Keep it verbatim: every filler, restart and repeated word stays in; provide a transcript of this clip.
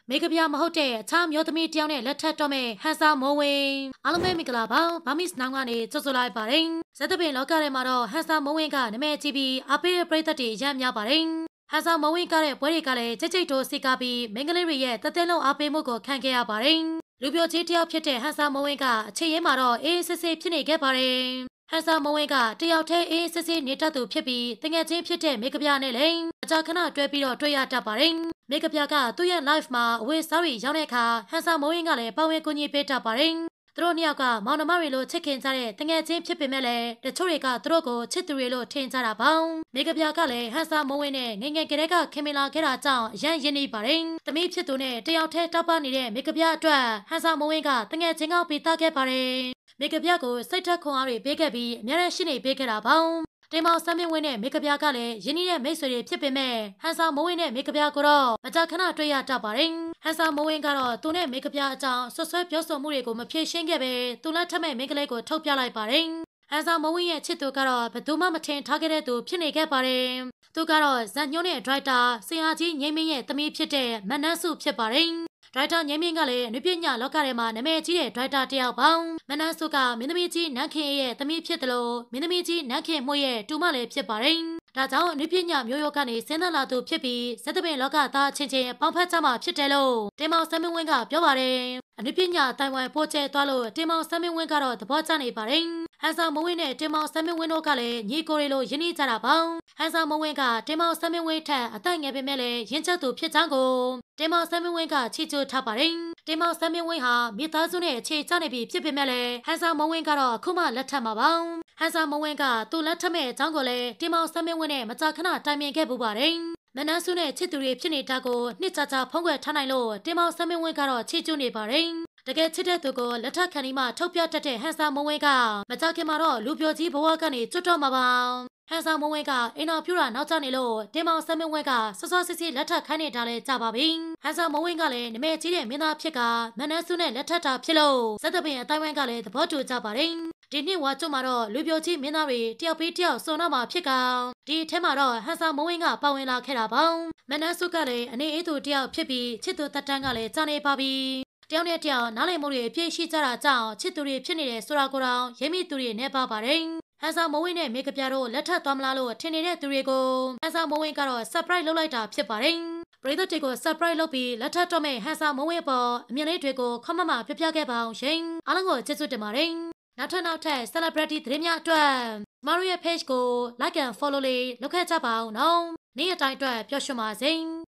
မေကပြမဟုတ်တဲ့အခြားမျိုးသမီးတယောက်နဲ့လက်ထပ်တော့မဲ့ဟန်ဆာမိုးဝင်းအားလုံးပဲမင်္ဂလာပါဘာမစ်နောင်ကနေကြိုဆိုလိုက်ပါတယ်ဇက်သပင်လောကထဲမှာတော့ဟန်ဆာမိုးဝင်းကနာမည်ကြီးပြီးအပိရပရိသတ်တွေရမ်းများပါတယ်ဟန်ဆာမိုးဝင်းကတဲ့ပွဲတွေကလည်းကြိတ်ကြိတ်တိုးစီကားပြီးမင်္ဂလေးတွေရဲ့တသက်လုံးအားပေးမှုကိုခံခဲ့ရပါတယ်လူပြိုကြီးတယောက်ဖြစ်တဲ့ဟန်ဆာမိုးဝင်းကအချိန်ရင်းမှာတော့အေးစစ်စစ်ဖြစ်နေခဲ့ပါတယ်ဟန်ဆာမိုးဝင်းကတယောက်တည်းအေးစစ်စစ်နေတတ်သူဖြစ်ပြီးတငယ်ချင်းဖြစ်တဲ့မေကပြနဲ့လည်းအကြခဏတွဲပြီးတော့တွေ့ရတတ်ပါတယ်မေကပြကသူ့ရဲ့ live မှာအဝေးစားရီရောက်တဲ့အခါဟန်ဆာမိုးဝင်းကလည်းပါဝင်ကူညီပေးတတ်ပါတယ်သူတို့နှစ်ယောက်ကမောင်နှမတွေလိုချစ်ခင်ကြတဲ့တငယ်ချင်းဖြစ်ပေမဲ့လည်းတချို့တွေကသူတို့ကိုချစ်သူတွေလို့ထင်ကြတာပေါ့မေကပြကလည်းဟန်ဆာမိုးဝင်းနဲ့ငငယ်ကလေးကခင်မလာခဲ့တာကြောင့်ရမ်းရင်းနေပါတယ်တမီးဖြစ်သူနဲ့တယောက်တည်းတောက်ပနေတဲ့မေကပြအတွက်ဟန်ဆာမိုးဝင်းကတငယ်ချင်းကောက်ပြီးသားခဲ့ပါတယ်မေကပြကိုစိတ်ထက်ခွန်အားတွေပေးခဲ့ပြီးအများနဲ့ရှိနေပေးခဲ့တာပေါ့တင်မောင်ဆမ်းမင်းဝင်းနဲ့မေကပြကလည်းရင်းနှီးတဲ့မိတ်ဆွေတွေဖြစ်ပေမဲ့ဟန်ဆာမိုးဝင်းနဲ့မေကပြကိုတော့မကြာခဏတွေ့ရတတ်ပါတယ်ဟန်ဆာမိုးဝင်းကတော့သူနဲ့မေကပြအကြောင်းဆွဆွဲပြောဆိုမှုတွေကိုမဖြေရှင်းခဲ့ပဲသူလက်ထက်မဲ့မိန်းကလေးကိုထုတ်ပြလိုက်ပါတယ်ဟန်ဆာမိုးဝင်းရဲ့ချစ်သူကတော့ဘယ်သူမှမထင်ထားခဲ့တဲ့သူဖြစ်နေခဲ့ပါတယ်သူကတော့ဇန်ညွန်းနဲ့ဒရိုက်တာဆင်ဟာကြီးငိမ့်မင်းရဲ့သမီးဖြစ်တဲ့မနန်းစုဖြစ်ပါတယ်ဒရိုက်တာငိမ့်မင်းကလည်းအနုပညာလောကထဲမှာနာမည်ကြီးတဲ့ဒရိုက်တာတယောက်ပေါင်းမနန်းစုကမင်းသမီးကြီးနန်းခင်ရဲ့သမီးဖြစ်တယ်လို့မင်းသမီးကြီးနန်းခင်မှုရဲ့တူမလည်းဖြစ်ပါတယ်ဒါကြောင့်အနုပညာမျိုးရိုးကနေဆင်းသက်လာသူဖြစ်ပြီးဇက်သပင်လောကသားချင်းချင်းပေါင်းဖက်ကြမှာဖြစ်တယ်လို့တင်မောင်ဆမ်းမင်းဝင်းကပြောပါတယ်အနုပညာတိုင်ဝမ်ပို့ချဲသွားလို့တင်မောင်ဆမ်းမင်းဝင်းကတော့သဘောကျနေပါတယ်ဟန်ဆာမိုးဝင်းနဲ့တင်မောင်ဆမ်းမင်းဝင်းတို့ကလည်းညီကိုတွေလိုယဉ်နေကြတာပေါ့ဟန်ဆာမိုးဝင်းကတင်မောင်ဆမ်းမင်းဝင်းထက်အသက်ငယ်ပေမဲ့လည်းရင့်ချက်သူဖြစ်ကြောင်းကိုတင်မောင်ဆမ်းမင်းဝင်းကချီးကျူးထားပါတယ်တင်မောင်ဆမ်းမင်းဝင်းဟာမိသားစုနဲ့အခြေကျနေပြီဖြစ်ပေမဲ့လည်းဟန်ဆာမိုးဝင်းကတော့အခုမှလက်ထပ်မှာပါဟန်ဆာမိုးဝင်းကသူ့လက်ထပ်မဲ့အကြောင်းကိုလည်းတင်မောင်ဆမ်းမင်းဝင်းနဲ့မကြာခဏတိုင်ပင်ခဲ့ပူပါတယ်မနန်းစုနဲ့ချစ်သူတွေဖြစ်နေတာကိုနှစ်ကြာကြာဖုံးကွယ်ထားနိုင်လို့တင်မောင်ဆမ်းမင်းဝင်းကတော့ချီးကျူးနေပါတယ်တကယ်ချစ်တဲ့သူကိုလက်ထပ်ခံပြီးမှထုတ်ပြတတ်တဲ့ဟန်ဆာမိုးဝင်းကမကြခင်မှာတော့လူပြိုကြီးဘဝကနေကျွတ်တော့မှာပါဟန်ဆာမိုးဝင်းကအင်တာဗျူးတာနောက်ကျနေလို့တင်မောင်ဆမ်းမင်းဝင်းကစောစောစစ်စစ်လက်ထပ်ခိုင်းနေတာလဲကြပါပြီဟန်ဆာမိုးဝင်းကလည်းနမဲကြီးတဲ့မင်းသားဖြစ်ကမနန်းစုနဲ့လက်ထပ်တာဖြစ်လို့ဇက်သပင်အတိုင်းဝိုင်းကလည်းသဘောတူကြပါတယ်ဒီနှစ်ဝါကျွတ်မှာတော့လူပြိုကြီးမင်းသားတွေတယောက်ပြီးတယောက်စုံတော့မှာဖြစ်ကဒီအထက်မှာတော့ဟန်ဆာမိုးဝင်းကပါဝင်လာခဲ့တာပေါ့မနန်းစုကလည်းအနေအေးသူတယောက်ဖြစ်ပြီးချစ်သူတက်တန်းကလည်းကြားနေပါပြီတယောက်နဲ့တယောက်နားလည်မှုတွေအပြည့်ရှိကြတာကြောင့်ချစ်သူတွေဖြစ်နေတဲ့ဆိုတာကိုတော့ရင်းမိသူတွေနဲ့ပါပါတယ်ဟန်ဆာမိုးဝင်းနဲ့မေကပြတို့လက်ထပ်သွားမလားလို့ထင်နေတဲ့သူတွေကိုဟန်ဆာမိုးဝင်းကတော့ surprise လုပ်လိုက်တာဖြစ်ပါတယ်ပရိသတ်တွေကို surprise လုပ်ပြီးလက်ထပ်တော့မဲ့ဟန်ဆာမိုးဝင်းပေါ်အမြင်လေးတွေကိုခမမပြပြခဲ့ပါအောင်ရှင်အားလုံးကိုကျေးဇူးတင်ပါတယ်နောက်ထပ်နောက်ထပ် celebrity သတင်းများအတွက်ကျမတို့ရဲ့ page ကို like and follow လေးလုပ်ခဲ့ကြပါဦးနော်နေ့အတိုင်းအတွက်ပျော်ရွှင်ပါစေ